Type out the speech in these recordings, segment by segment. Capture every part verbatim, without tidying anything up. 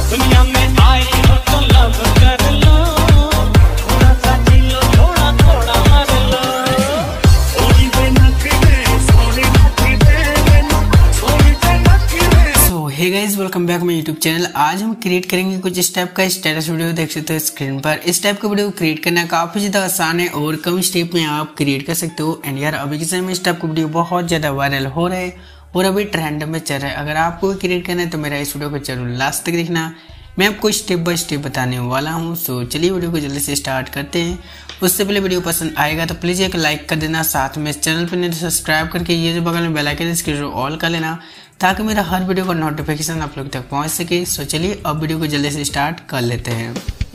दुनिया में आई हो तो लव कर लो, थोड़ा सा जी लो, थोड़ा थोड़ा मर लो। सोनी पे नखरे, सोनी नखरे, सोनी पे नखरे। So hey guys, welcome back my YouTube channel. आज हम क्रिएट करेंगे कुछ इस टाइप का स्टेटस वीडियो। देख सकते हो स्क्रीन पर। इस टाइप का वीडियो क्रिएट करना काफी ज्यादा आसान है और कम स्टेप में आप क्रिएट कर सकते हो। एंड यार अभी के समय में इस टाइप का वीडियो बहुत ज्यादा वायरल हो रहा है और अभी ट्रेंड में चल रहा है। अगर आपको क्रिएट करना है तो मेरा इस वीडियो को जरूर लास्ट तक देखना, मैं आपको स्टेप बाय स्टेप बताने वाला हूँ। सो चलिए वीडियो को जल्दी से स्टार्ट करते हैं। उससे पहले वीडियो पसंद आएगा तो प्लीज़ एक लाइक कर देना, साथ में इस चैनल पर नहीं सब्सक्राइब करके ये जो बगल में बेल आइकन है इसके जरूर ऑल कर लेना, ताकि मेरा हर वीडियो का नोटिफिकेशन आप लोग तक पहुँच सके। सो चलिए अब वीडियो को जल्दी से स्टार्ट कर लेते हैं।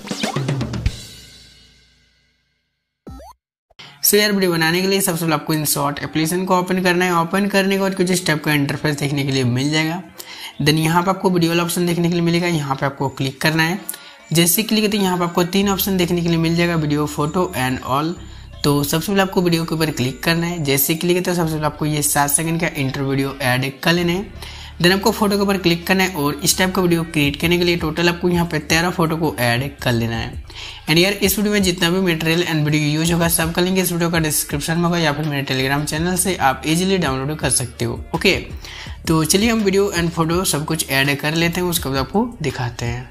सो यार वीडियो बनाने के लिए सबसे पहले आपको इन शॉर्ट एप्लीकेशन को ओपन करना है। ओपन करने के बाद कुछ स्टेप का इंटरफेस देखने के लिए मिल जाएगा। देन यहाँ पे आपको वीडियो वाला ऑप्शन देखने के लिए मिलेगा, यहाँ पे आपको क्लिक करना है। जैसे क्लिक करते हैं यहाँ पे आपको तीन ऑप्शन देखने के लिए मिल जाएगा, वीडियो, फोटो एंड ऑल। तो सबसे पहले आपको वीडियो के ऊपर क्लिक करना है। जैसे क्लिक करते हैं सबसे पहले आपको ये सात सेकंड का इंटर वीडियो ऐड कर लेना है। देन आपको फोटो के ऊपर क्लिक करना है और इस टाइप का वीडियो क्रिएट करने के लिए टोटल आपको यहाँ पे तेरह फोटो को ऐड कर लेना है। एंड यार इस वीडियो में जितना भी मटेरियल एंड वीडियो यूज होगा सब का लिंक इस वीडियो का डिस्क्रिप्शन में होगा या फिर मेरे टेलीग्राम चैनल से आप इजीली डाउनलोड कर सकते हो। ओके, तो चलिए हम वीडियो एंड फोटो सब कुछ ऐड कर लेते हैं, उसके बाद आपको दिखाते हैं।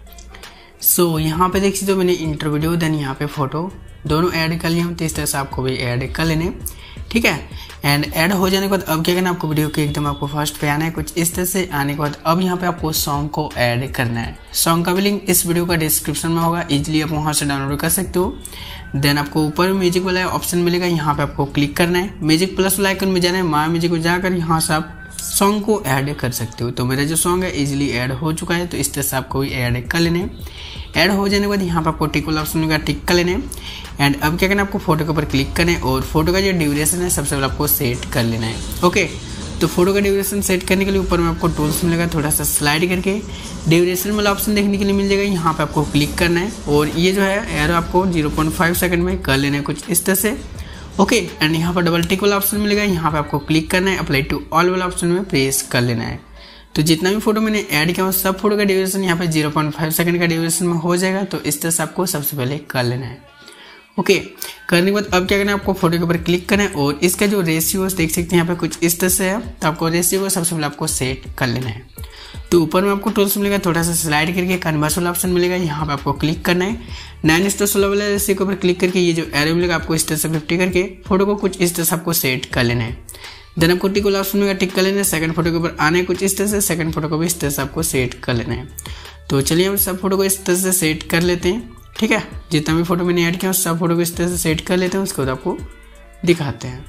सो so, यहाँ पे देख सकते हो मैंने इंटर वीडियो देन यहाँ पे फोटो दोनों ऐड कर लिए हूँ, तो इस तरह से आपको भी ऐड कर लेने, ठीक है। एंड ऐड हो जाने के बाद अब क्या करना है, आपको वीडियो के एकदम आपको फर्स्ट पे आना है। कुछ इस तरह से आने के बाद अब यहाँ पे आपको सॉन्ग को ऐड करना है। सॉन्ग का भी लिंक इस वीडियो का डिस्क्रिप्शन में होगा, इजीली आप वहाँ से डाउनलोड कर सकते हो। देन आपको ऊपर म्यूजिक वाला ऑप्शन मिलेगा, यहाँ पे आपको क्लिक करना है। म्यूजिक प्लस वाला आइकन में जाना है, माय म्यूजिक को जाकर यहाँ से आप सॉन्ग को ऐड कर सकते हो। तो मेरा जो सॉन्ग है इजीली ऐड हो चुका है, तो इस तरह से आपको भी ऐड कर लेने। ऐड हो जाने के बाद यहाँ पे आपको टिक वाला ऑप्शन मिलेगा, टिक कर लेने। एंड अब क्या करना है, आपको फोटो के ऊपर क्लिक करना है और फोटो का जो ड्यूरेशन है सबसे पहले आपको सेट कर लेना है। ओके, तो फोटो का ड्यूरेशन सेट करने के लिए ऊपर में आपको टूल्स मिलेगा, थोड़ा सा स्लाइड करके ड्यूरेशन वाला ऑप्शन देखने के लिए मिल जाएगा, यहाँ पे आपको क्लिक करना है और ये जो है एरो आपको जीरो पॉइंट फाइव सेकंड में कर लेना है कुछ इस तरह से। ओके, एंड यहाँ पर डबल टिक वाला ऑप्शन मिलेगा, यहाँ पे आपको क्लिक करना है, अप्लाई टू ऑल वाला ऑप्शन में प्रेस कर लेना है। तो जितना भी फोटो मैंने ऐड किया सब फोटो का ड्यूरेशन यहाँ पे जीरो पॉइंट फाइव सेकंड का ड्यूरेशन में हो जाएगा। तो इस तरह से आपको सबसे पहले कर लेना है। ओके, करने के बाद अब क्या करना है, आपको फोटो के ऊपर क्लिक करना है और इसका जो रेशियो देख सकते हैं यहाँ पे कुछ इस तरह से है, तो आपको रेशियो को सबसे पहले आपको सेट कर लेना है। तो ऊपर में आपको टूल्स मिलेगा, थोड़ा सा स्लाइड करके कन्वर्स वाला ऑप्शन मिलेगा, यहाँ पे आपको क्लिक करना है। नाइन स्टो सोलह वाले रेशियो के ऊपर क्लिक करके ये जो एरो मिलेगा आपको इस तरह से फिफ्टी करके फोटो को कुछ इस तरह से आपको सेट कर लेना है। देन आपको टिक वाला ऑप्शन मिलेगा, टिक कर लेना है। सेकंड फोटो के ऊपर आना है कुछ इस तरह से, सेकंड फोटो को भी इस तरह से आपको सेट कर लेना है। तो चलिए हम सब फोटो को इस तरह से सेट कर लेते हैं, ठीक है। जितना भी फोटो मैंने ऐड किया सब फोटो को इस तरह से सेट कर लेते हैं, उसके बाद आपको दिखाते हैं।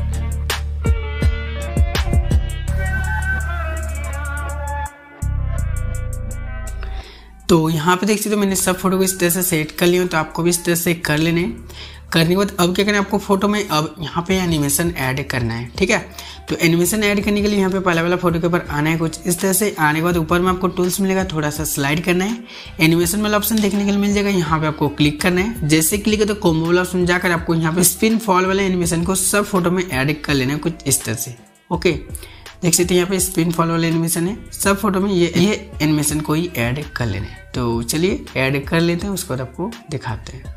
तो यहाँ पे देख सकते हो मैंने सब फोटो को इस तरह से सेट कर लिया, तो आपको भी इस तरह से कर लेने। करने के बाद अब क्या करना है, आपको फोटो में अब यहाँ पे एनिमेशन ऐड करना है, ठीक है। तो एनिमेशन ऐड करने के लिए यहाँ पे पहले वाला फोटो के ऊपर आना है कुछ इस तरह से। आने के बाद ऊपर में आपको टूल्स मिलेगा, थोड़ा सा स्लाइड करना है। एनिमेशन वाला ऑप्शन देखने के लिए मिल जाएगा, यहाँ पे आपको क्लिक करना है। जैसे क्लिक है तो कॉम्बो वाला ऑप्शन जाकर आपको यहाँ पे स्पिन फॉल वाले एनिमेशन को सब फोटो में ऐड कर लेना है कुछ इस तरह से। ओके, देख सकते हैं यहाँ पे स्पिन फॉल वाला एनिमेशन है, सब फोटो में ये ये एनिमेशन को ही ऐड कर लेना है। तो चलिए ऐड कर लेते हैं, उसको आपको दिखाते हैं।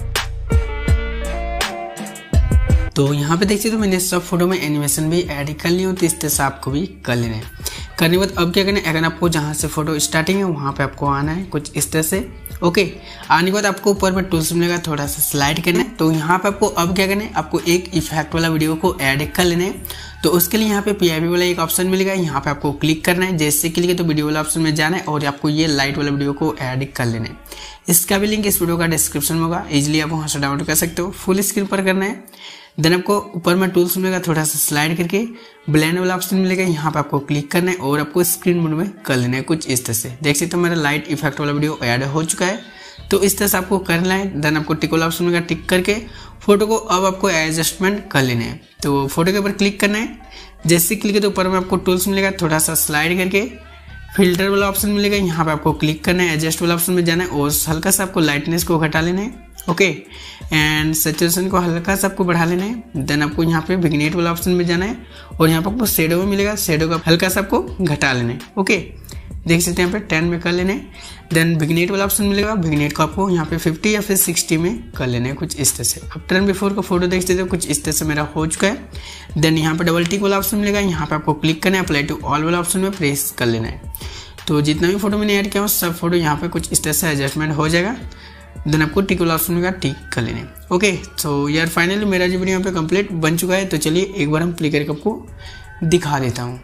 तो यहाँ पे देखिए तो मैंने सब फोटो में एनिमेशन भी ऐड कर लिया हूँ, तो इस तरह से आपको भी कर लेना है। करने के बाद अब क्या करना है, अगर आपको जहाँ से फोटो स्टार्टिंग है वहाँ पे आपको आना है कुछ इस तरह से। ओके, आने के बाद आपको ऊपर में टूल्स मिलेगा, थोड़ा सा स्लाइड करना है। तो यहाँ पे आपको अब क्या करना है, आपको एक इफेक्ट वाला वीडियो को ऐड कर लेना है। तो उसके लिए यहाँ पे पीआईबी वाला एक ऑप्शन मिलेगा, यहाँ पे आपको क्लिक करना है। जैसे क्लिक है तो वीडियो वाला ऑप्शन में जाना है और आपको ये लाइट वाला वीडियो को ऐड कर लेना है। इसका भी लिंक इस वीडियो का डिस्क्रिप्शन में होगा, इजिली आप वहाँ से डाउनलोड कर सकते हो। फुल स्क्रीन पर करना है। देन आपको ऊपर में टूल्स मिलेगा, थोड़ा सा स्लाइड करके ब्लेंड वाला ऑप्शन मिलेगा, यहाँ पे आपको क्लिक करना है और आपको स्क्रीन मोड में कर लेना है कुछ इस तरह से। देख सकते हो मेरा लाइट इफेक्ट वाला वीडियो ऐड हो चुका है, तो इस तरह से आपको करना है। देन आपको टिक वाला ऑप्शन मिलेगा, टिक करके फोटो को अब आपको एडजस्टमेंट कर लेना है। तो फोटो के ऊपर क्लिक करना है। जैसे क्लिक है तो ऊपर में आपको टूल्स मिलेगा, थोड़ा सा स्लाइड करके फिल्टर वाला ऑप्शन मिलेगा, यहाँ पे आपको क्लिक करना है। एडजस्ट वाला ऑप्शन में जाना है और हल्का सा आपको लाइटनेस को घटा लेना है। ओके, एंड सैचुरेशन को हल्का सा आपको बढ़ा लेना है। देन आपको यहाँ पे विग्नेट वाला ऑप्शन में जाना है और यहाँ पे आपको शेडो में मिलेगा, शेडो का हल्का सा आपको घटा लेना है। ओके, देख सकते हैं यहाँ पे टेन में कर लेने। देन विग्नेट वाला ऑप्शन मिलेगा, विग्नेट को आपको यहाँ पे फिफ्टी या फिर सिक्सटी में कर लेना है कुछ इस तरह से। अब टर्न बिफोर का फोटो देख सकते हो कुछ इस तरह से मेरा हो चुका है। देन यहाँ पे डबल टिक वाला ऑप्शन मिलेगा, यहाँ पे आपको क्लिक करना है, अप्लाई टू ऑल वाला ऑप्शन में प्रेस कर लेना है। तो जितना भी फोटो मैंने ऐड किया हो सब फोटो यहाँ पे कुछ इस तरह से एडजस्टमेंट हो जाएगा। देन आपको टिक वाला ऑप्शन मिलेगा, टिक कर लेने। ओके, तो यार फाइनली मेरा जो वीडियो यहाँ पे कंप्लीट बन चुका है। तो चलिए एक बार हम प्ले करके आपको दिखा देता हूँ।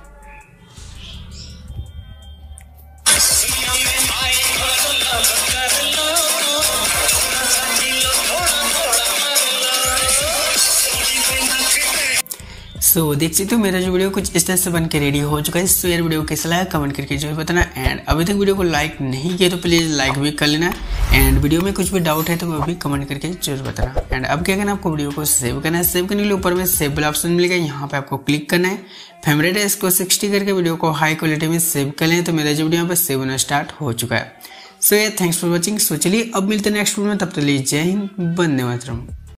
सो so, देख सकते हो मेरा जो वीडियो कुछ इस तरह से बन के रेडी हो चुका है। सो यार वीडियो कैसा लगा कमेंट करके जो है बताना। एंड अभी तक वीडियो को लाइक नहीं किया तो प्लीज़ लाइक भी कर लेना। एंड वीडियो में कुछ भी डाउट है तो वो भी कमेंट करके जरूर बताना। एंड अब क्या करना है, आपको वीडियो को सेव करना है। सेव करने के लिए ऊपर में सेव वाला ऑप्शन मिलेगा, यहाँ पे आपको क्लिक करना है। फेवरेट है इसको सिक्सटी करके वीडियो को हाई क्वालिटी में सेव कर लें। तो मेरा जो वीडियो यहाँ पे सेव होना स्टार्ट हो चुका है। सो यार थैंक्स फॉर वॉचिंग। सो चलिए अब मिलते हैं नेक्स्ट वीडियो में, तब तक के लिए जय हिंद, वंदे मातरम।